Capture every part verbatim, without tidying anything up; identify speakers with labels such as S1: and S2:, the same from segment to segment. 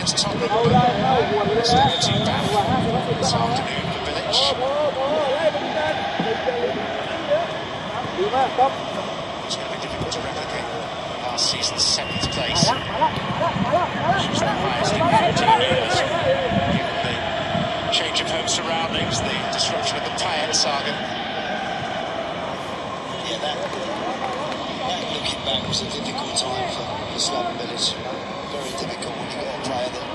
S1: against Tottenham. It's a team battle this afternoon for Village. It's going to be difficult to replicate last season's seventh place. She's the highest in fourteen years. Given the change of home surroundings, the disruption of the Bryant saga.
S2: Yeah, that, that looking back was a difficult time for, for Slaven Village. Very difficult when you've got a player that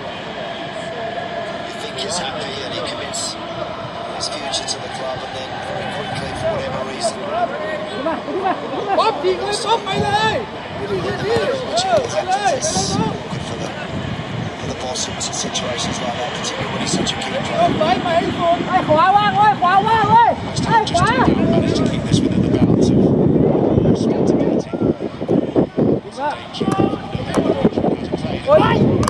S2: you think is happy and he commits his future to the club, and then very quickly, for whatever reason,
S3: Bob,ยิงเลยบ๊อบไปเลยไปเลย
S2: good for the for the boss in situations like that, particularly when he's such a key player.
S3: ไปไปไปขวาว่างเลยขวาว่างเลยไปขวา
S1: Managed to keep this within the bounds of respectability. It's a danger of
S3: โอ้ย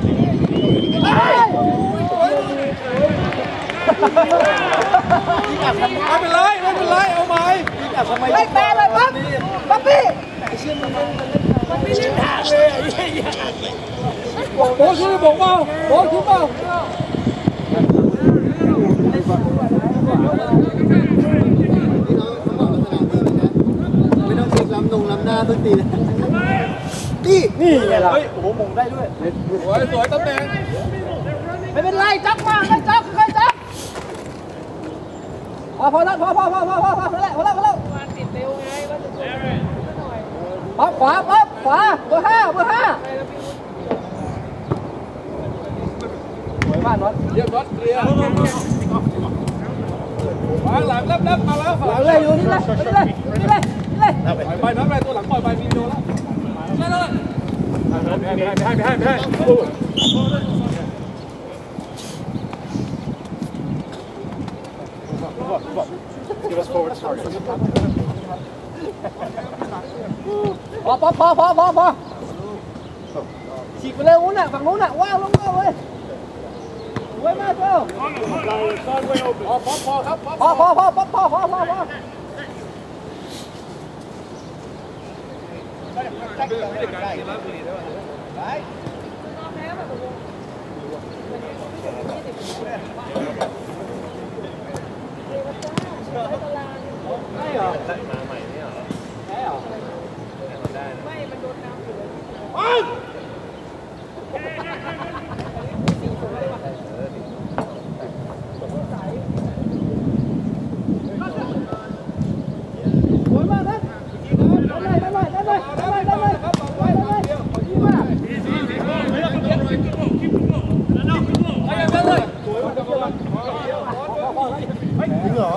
S3: ไม่เป็นไรไม่เป็นไรเอาไหมไม่แปลเลยปั๊บปั๊บพี่ปั๊บพี่ลิ้นหักเลยโอ้ช่วยบอกว่าโอ้ช่วยบอกไม่ต้องเช็คลำตรงลำหน้าต้นตีนะนี่นี่ไงล่ะเฮ้ยโอ้โหมงได้ด้วยสวยสวยตำแหน่งไม่เป็นไรจับมาไม่จับไม่จับพอพอแล้วพอพอพอพอพอพอแล้วพอแล้วพอแล้ววันติดเร็วไงว่าจะปั๊บขวาปั๊บขวาเบอร์ห้าเบอร์ห้าสวยมากน็อตเรียบน็อตเคลียร์มาหลังรับรับมาแล้วหลังเลยอยู่นี่เลยนี่เลยนี่เลยนี่เลยไปน็อตไปตัวหลังปล่อยไปมีโดแล้วนั่นนั่นไม่ให้ไม่ให้ไม่ให้ไม่ให้ Give us forward start. พอพอพอพอพอพอฉีกไปเลยนู้นน่ะฝั่งนู้นน่ะว่างลงมาเลยสวยมากเจ้าพอพอพอครับพอพอพอพอพอพอพอพอไม่เหรอมาใหม่ไม่เหรอใช่เหรอได้ไม่มันโดนน้ำอยู่เลยสวยมากนะได้เลยได้เลยได้เลยได้เลยได้เลยได้เลยดีมากจริงเหรอ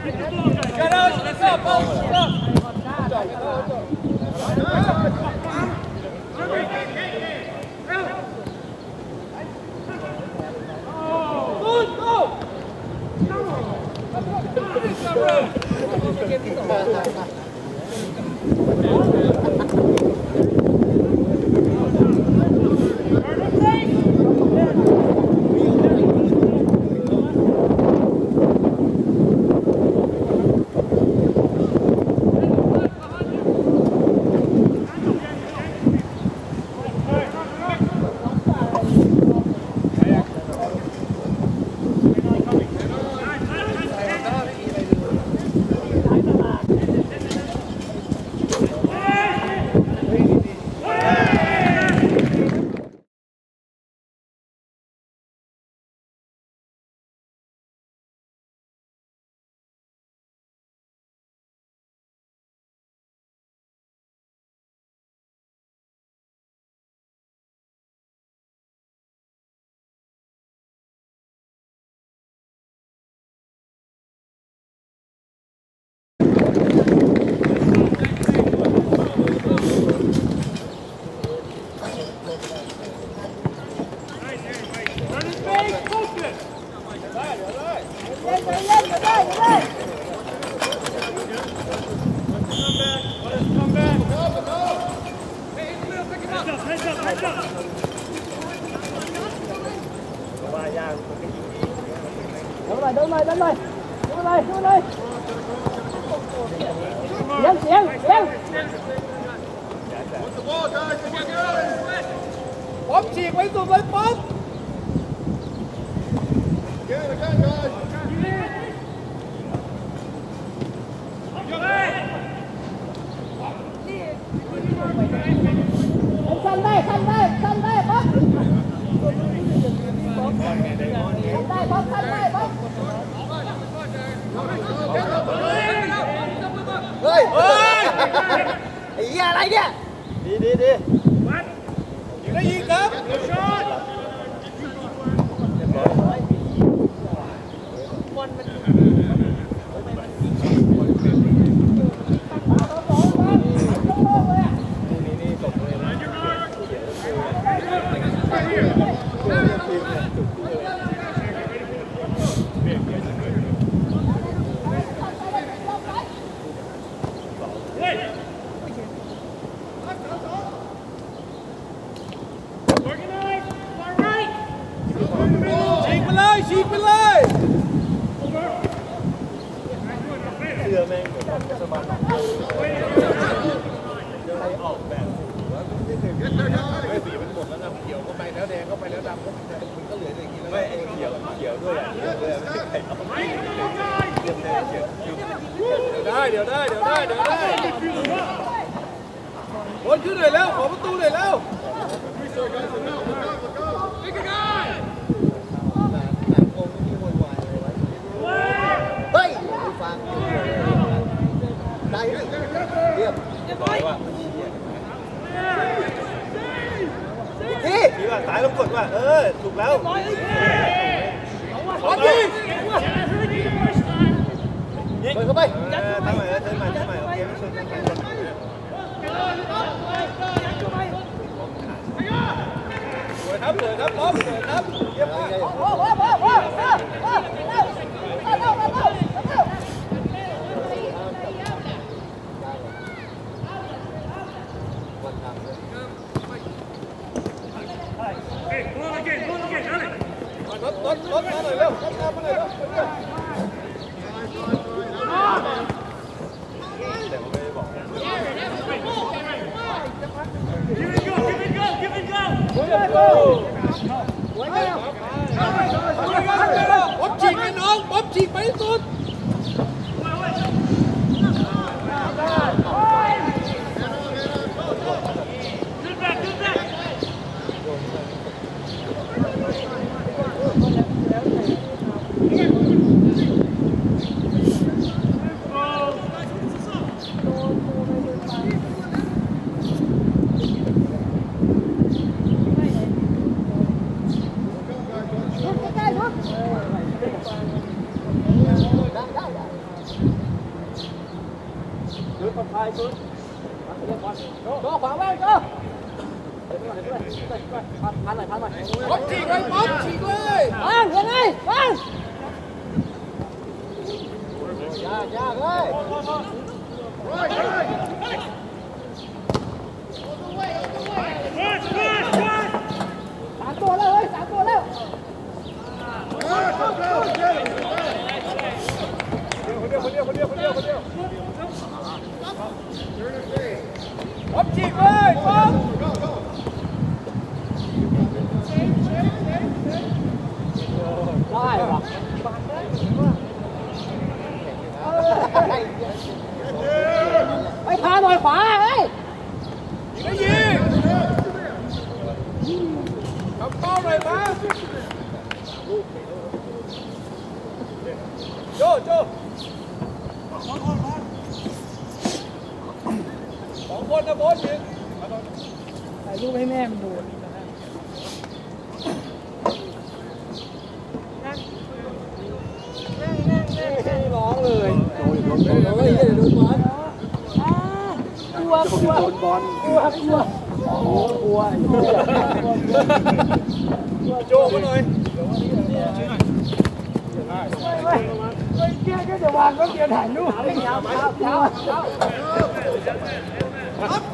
S3: เดินเลยเดินเลยเดินเลยเดินเลยเสียงเสียงเสียงป๊อปฉีกไว้สุดเลยป๊อปสั้นได้สั้นได้สั้นได้ป๊อปสั้นได้ป๊อปสั้นได้ป๊อปเฮ้ยเฮ้ยไอ้เหี้ยอะไรเนี่ยดีดีดียิงได้ยิงครับบอลมันฉีกไปเลยเรือแม่งเหมือนสมาร์ทใครออกแบบไม่สีมันหมดแล้วนะเขียวก็ไปแล้วแดงก็ไปแล้วดำก็มันก็เหลืออย่างนี้แล้วไม่ไอ้เขียวเขียวด้วยอ่ะเขียวด้วยไม่ใครออกเขียวแดงเขียวได้เดี๋ยวได้เดี๋ยวได้เดี๋ยวได้บอลขึ้นหน่อยแล้วขอประตูหน่อยแล้วเฮ้ยฟังได้เรียบเรียบร้อยว่ะอีกทีทีว่าสายลงกดว่าเออถูกแล้วขอยิงยิงเข้าไปทำใหม่เทิร์นใหม่เทิร์นใหม่โอเคไม่ชนกันไปสวยครับสวยครับล้อมสวยครับเยี่ยมมากว้าวว้าวว้าวว้าวว้าวว้าวว้าวว้าวว้าวรถรถรถมาหน่อยเร็วรถมาหน่อยเร็วแต่ผมไม่ได้บอกป๊อปฉีกไปน้องป๊อปฉีกไปสุดชุดปลอดภัยชุดโจ้ขวางบ้างโจ้พันหน่อยพันหน่อยป๊อปฉีกเลยป๊อปฉีกเลยบ้างยังไงบ้างยากยากเลยสามตัวแล้วเฮ้ยสามตัวแล้วคนเดียวคนเดียวคนเดียวคนเดียวป๊อปฉีกเลยป๊อปได้หรอไปพาหน่อยขวาเฮ้ยยิงยิงทำเป้าหน่อยมาโจ้โจ้สองคนนะบอสยิงถ่ายรูปให้แม่มันดูร้องเลยโดนโดนโดนเลยเดี๋ยวโดนบอลกลัวกลัวโดนบอลกลัวกลัวโอ้กลัวโจ้มาหน่อยเฮ้ยเฮ้ยเกี้ยก็จะวางก็เกี้ยถ่ายรูปให้ยาวยาวยาวยาวครับ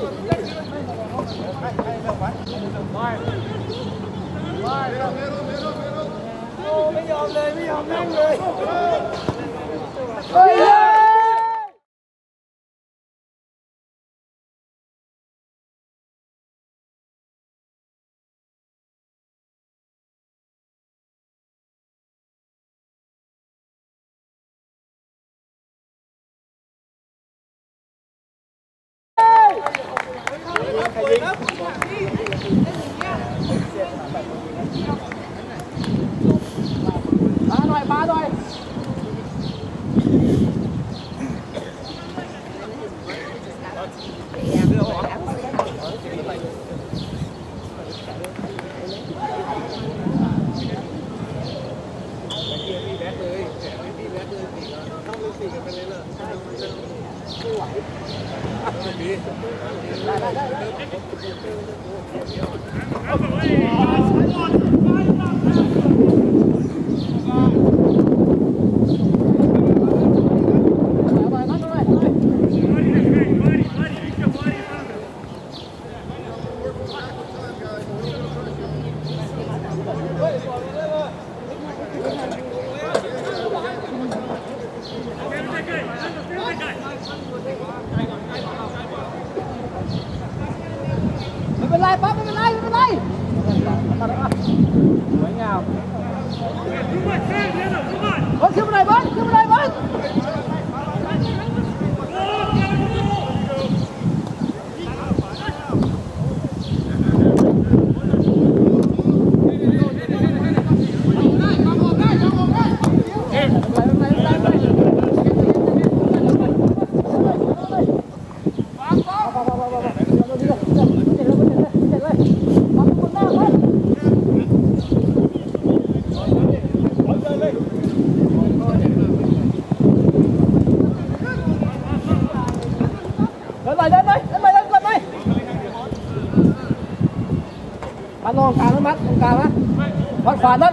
S3: ให้ให้เลิกไว้ไม่ไม่โอ้ไม่ยอมเลยไม่ยอมนั่งเลยเฮ้ยมาหน่อยมาหน่อยไม่เป็นไรปั๊บไม่เป็นไรไม่เป็นไรสวยงามบอลขึ้นมาหน่อยบอลขึ้นมาหน่อยบอลมัดลงกลางแล้วมัดตรงกลางนะมัดขวานั้น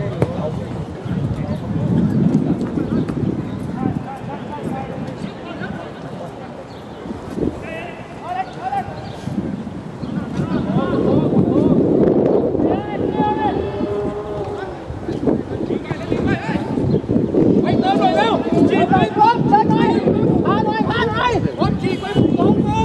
S3: ไปเติมหน่อยเร็วฉีดไปบอลเชิญหน่อยพาหน่อยพาหน่อยบอลฉีดไปบอลบอล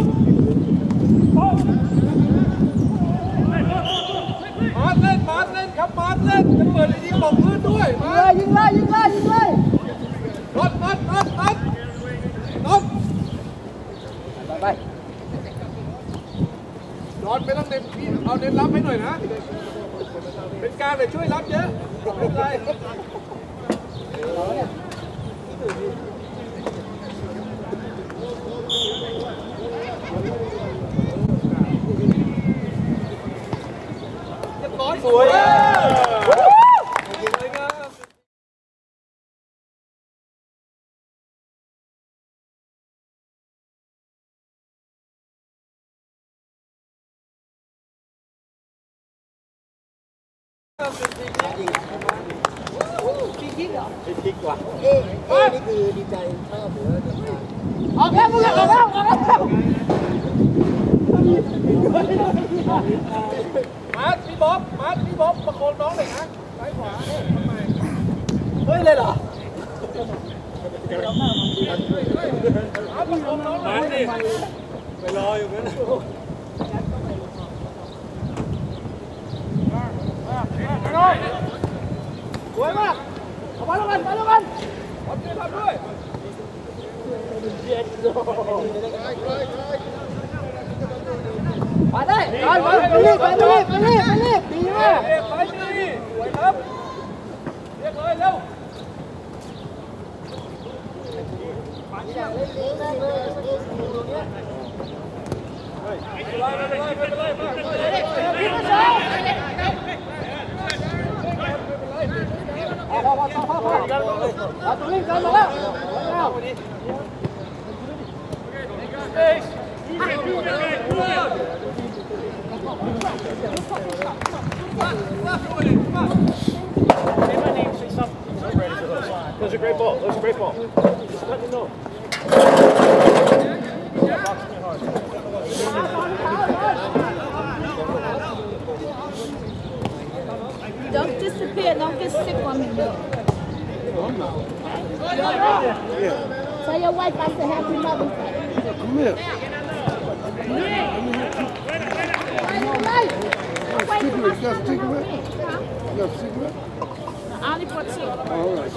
S3: มาเล่นมาเล่นครับมาเล่นจะเปิดยิงตกพื้นด้วยมายิงเลยยิงเลยยิงเลยรถรถรถรถรถไปรถไม่ต้องเน้นเอาเน้นรับให้หน่อยนะเป็นการเลยช่วยรับเยอะไม่เป็นไรสวยจริงเหรอจริงกว่าเอ๊ะเอ๊ะนี่คือดีใจชอบหรือว่าออกแล้วมึงออกแล้วออกแล้วมาร์ทพี่บ๊อบมาร์ทพี่บ๊อบประโคมน้องหน่อยนะซ้ายขวาเนี่ยทำไมเฮ้ยเลยเหรอมาร์ทประโคมน้องหน่อยไปรออยู่นั้นสวยมากเอาไปแล้วกันไปแล้วกันขอบคุณครับด้วยไปได้ไปไปไปรีบไปรีบไปรีบไปรีบดีมากไปดีสวยครับเรียกเลยเร็วไปอย่างเล่นเล่นเลยไม่เป็นไรไม่เป็นไรไม่เป็นไรมากพี่ผู้ชายพอพอพอพอพอเอาตัวนี้กันมาแล้วแล้วเอ้ยThat was a great ball. That was a great ball. Just let me know.
S4: Don't disappear. Don't get sick on me. No. Yeah. Tell your wife I said happy Mother's Day.
S5: Come here. Cigarette. You got a cigarette? You got a cigarette?
S4: I only brought two.
S5: All right.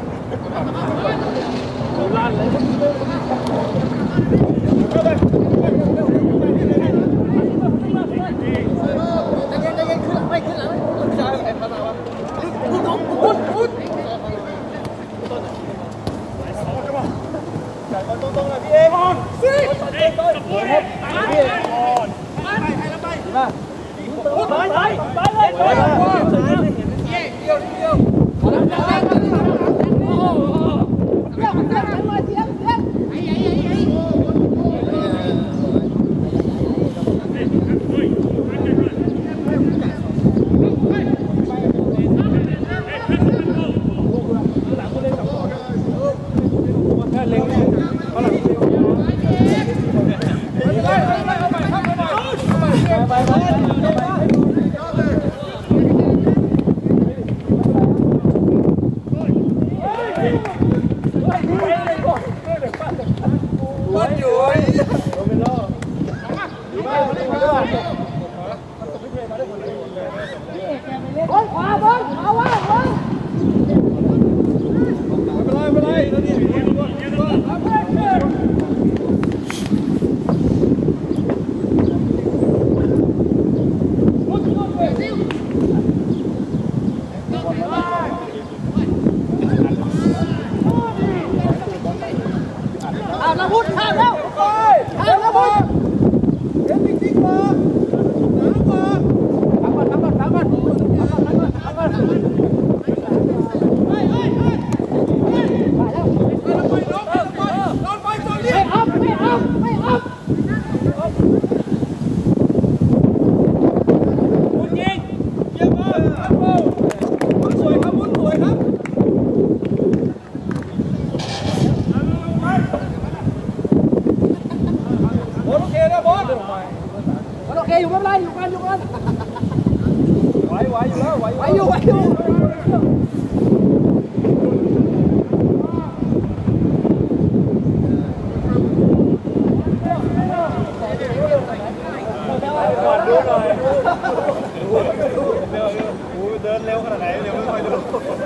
S6: ลั่นเลยใจเย็นใจเย็นขึ้นไม่ขึ้นหลังไปไปวัดอยู่เป็นโลดีมากดีมากบอลขวาบอลเอาวะบอลไม่เป็นไรไม่เป็นไรแล้วนี่เอาละพุทธข้ามแล้วข้ามแล้วพุทธเดี๋ยวจริงๆมาทำก่อนทำก่อนทำก่อนทำก่อนทำก่อนทำก่อนทำก่อนไปไปไปไปแล้วไปลงไปลงไปตัวนี้ไม่อัพไม่อัพไม่อัพพุทธยิงเยี่ยมมากครับพุทธสวยครับพุทธสวยครับบอลโอเคนะบอลบอลโอเคอยู่ไม่เป็นไรอยู่กันอยู่กันไหวไหวอยู่แล้วไหวไหวอยู่ไหวอยู่ดูหน่อยเดินเร็วขนาดไหนเร็วไม่ค่อยดู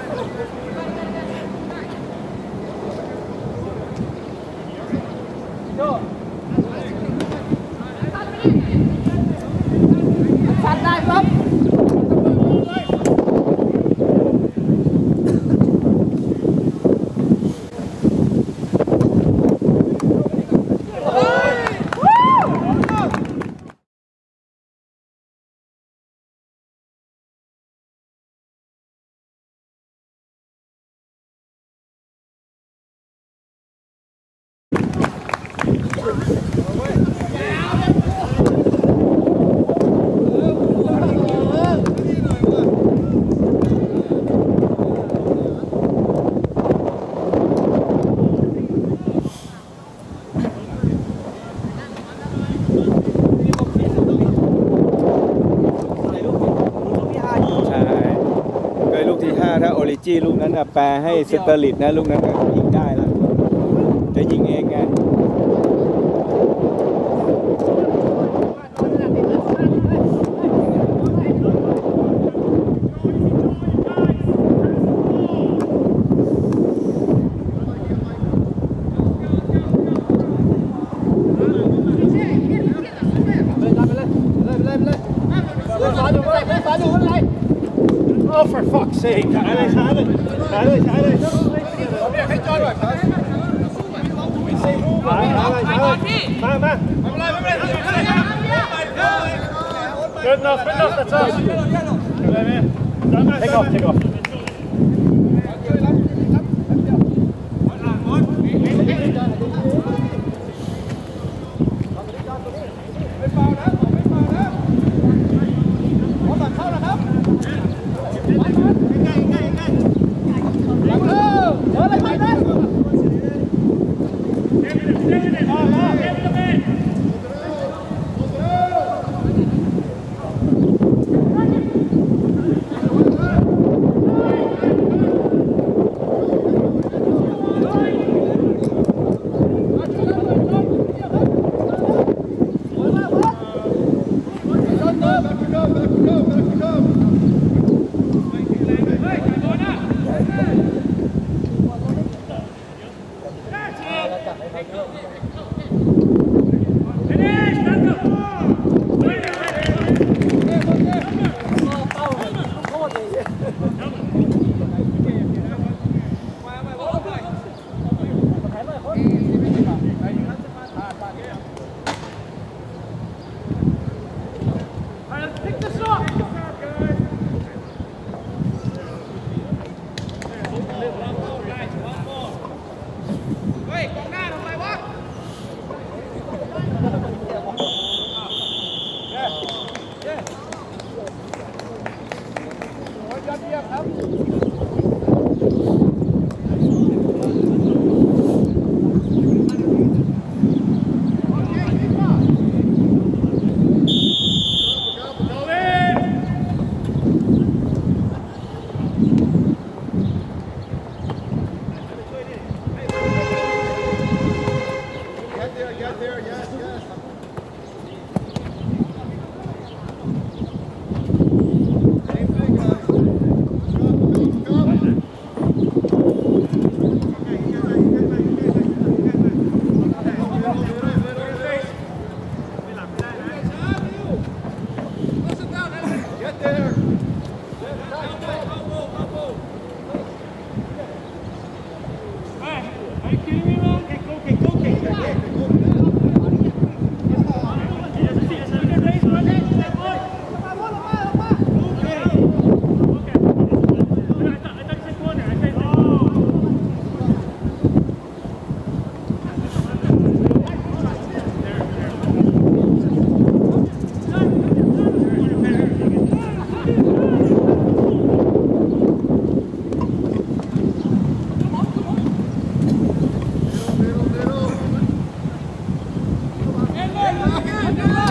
S6: โย่ชัดได้ครับถ้าโอริจิลูกนั้นนะแปลให้สเตอร์ลิตนะลูกนั้นยิงได้แล้วจะยิงเองไง
S3: Oh, for fuck's sake! ช้าเลยช้าเลยช้าเลยช้าเลยผมอยากให้จอดหน่อยครับช้าเลยช้าเลยมามาไม่เป็นไรไม่เป็นไรเดินนอกเดินนอกแต่ช้าอะไรไหม Take off take offไม่เปล่านะไม่เปล่านะขอตัดเข้านะครับ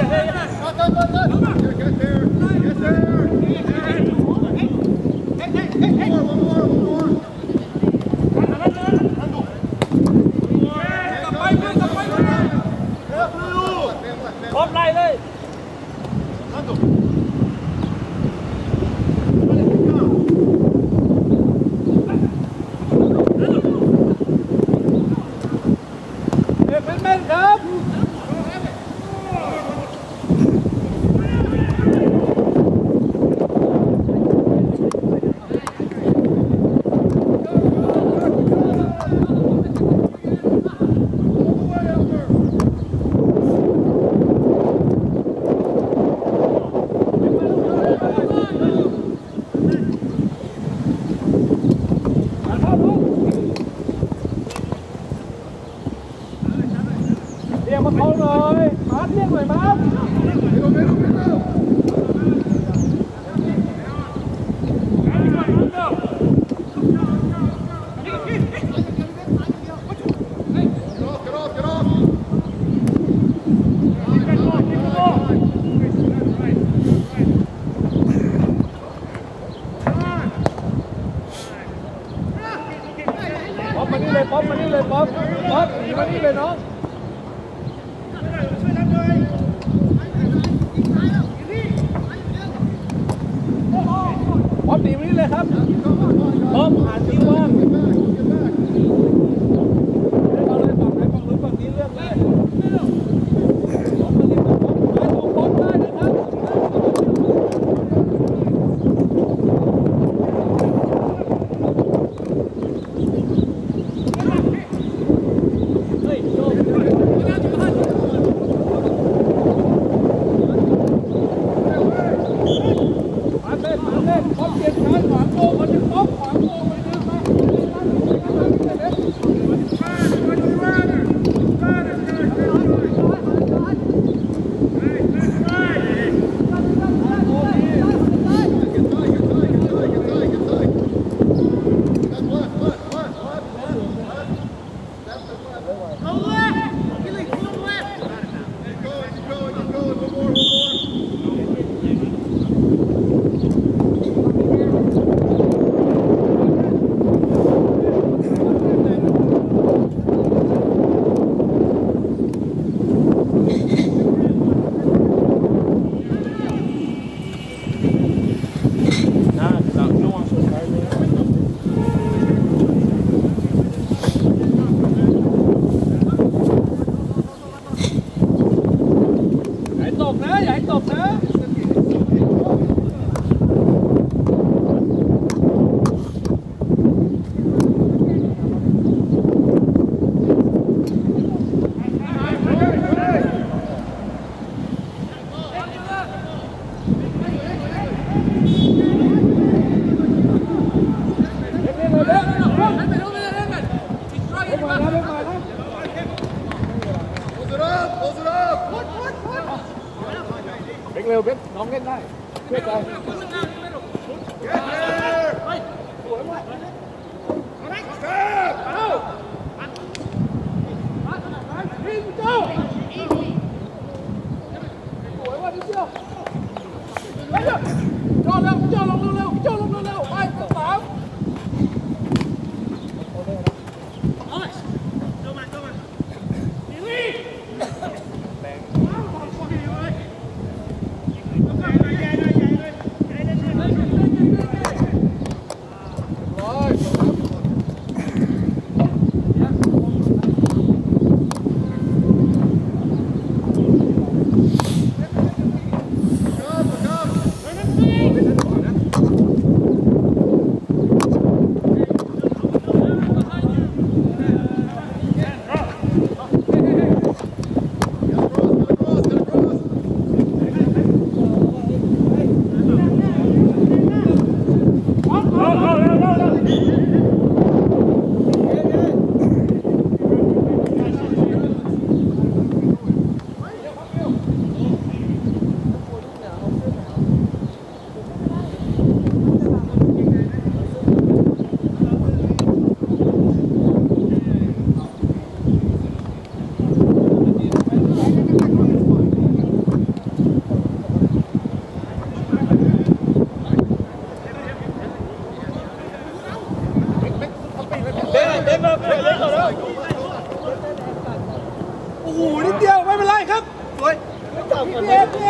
S3: เร็วเบสน้องเล่นได้เชื่อใจ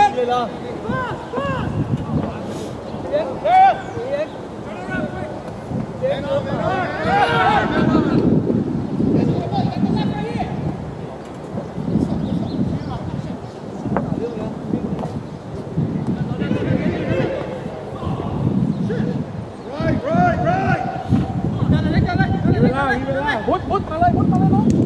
S6: เลยเหรอเด็กเด็กเด็กเด็กพุทธพุทธมาเลยพุทธมาเลยน้อง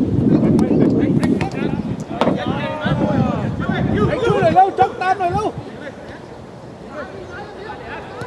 S6: ไอ้ชู้หน่อยเร็วจกตามหน่อยเร็ว